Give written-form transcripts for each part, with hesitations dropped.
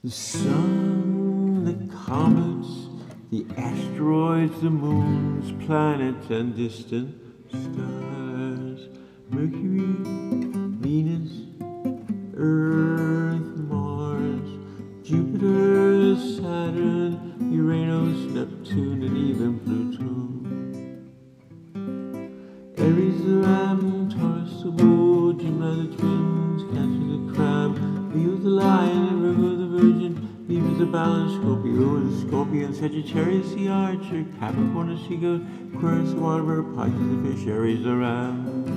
The sun, the comets, the asteroids, the moons, planets, and distant stars. Mercury, Venus, Earth, Mars, Jupiter, Saturn, Uranus, Neptune, and even Pluto. Aries, the Ram, Taurus, the Bull, Gemini, the Twins, Cancer, the Crab, Leo, the Lion, Virgo, the Virgin, Libra, the Balance, Scorpio, the Scorpion, Sagittarius, the Archer, Capricorn, the Seagull, Aquarius, the Water Bird, Pisces, the Fish, Aries, the Ram.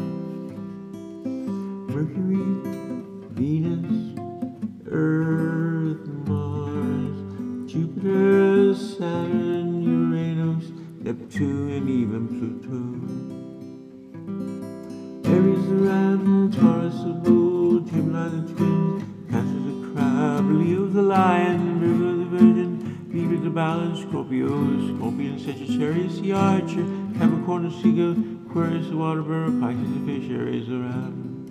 Mercury, Venus, Earth, Mars, Jupiter, Saturn, Uranus, Neptune, and even Pluto. Aries, the Ram, Taurus, the Bull, Gemini, the Twins, Cancer, the Crab, Leo, the Lion, Virgo, the Virgin, Libra, the Balance, Scorpio, the Scorpion, Sagittarius, the Archer, Capricorn, the Seagull, Aquarius, the Water Bird, Pisces, the Fish, Aries, the Ram.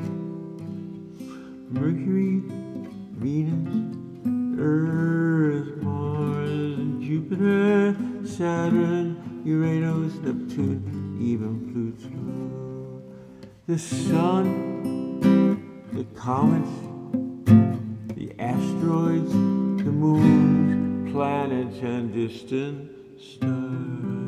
Mercury, Venus, Earth, Mars, Jupiter, Saturn, Uranus, Neptune, even Pluto. The sun, the comets, the asteroids, the moons, planets, and distant stars.